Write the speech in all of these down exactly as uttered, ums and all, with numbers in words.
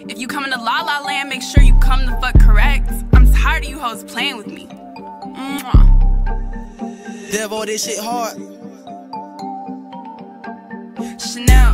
If you coming to La La Land, make sure you come the fuck correct. I'm tired of you hoes playing with me. Mwah. Devo, this shit hard. Chanel.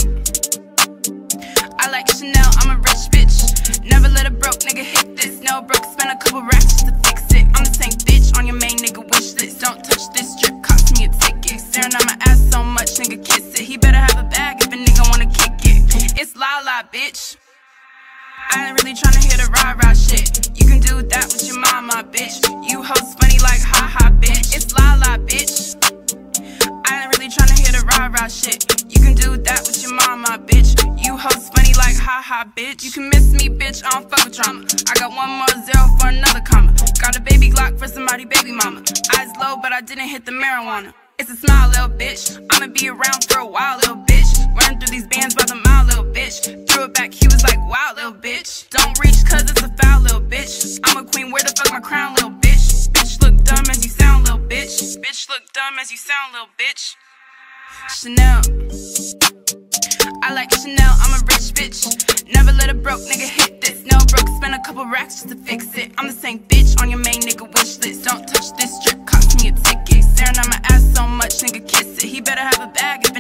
I like Chanel, I'm a rich bitch. Never let a broke nigga hit this. No broke, spend a couple racks just to fix it. I'm the same bitch on your main nigga wish list. Don't touch this strip, cost me a ticket. Staring at my ass so much, nigga kiss it. He better have a bag if a nigga wanna kick it. It's La La, bitch. I ain't really tryna hear the rah-rah shit. You can do that with your mama, bitch. You hoes funny like ha-ha, bitch. It's La La, bitch. I ain't really tryna hear the rah-rah shit. You can do that with your mama, bitch. You hoes funny like ha-ha, bitch. You can miss me, bitch, I don't fuck with drama. I got one more zero for another comma. Got a baby Glock for somebody baby mama. Eyes low, but I didn't hit the marijuana. It's a smile, little bitch. I'ma be around for a while, little bitch. Running through these bands by the mile, little bitch. Threw it back, he was like, wow, little bitch. Don't reach cause it's a foul, little bitch. I'm a queen, where the fuck my crown, little bitch? Bitch look dumb as you sound, little bitch. Bitch look dumb as you sound, little bitch. Chanel. I like Chanel, I'm a rich bitch. Never let a broke nigga hit this. No broke, spend a couple racks just to fix it. I'm the same bitch on your main nigga wish list. Don't touch this strip, cost me a ticket. Staring at my ass so much, nigga kiss it. He better have a bag if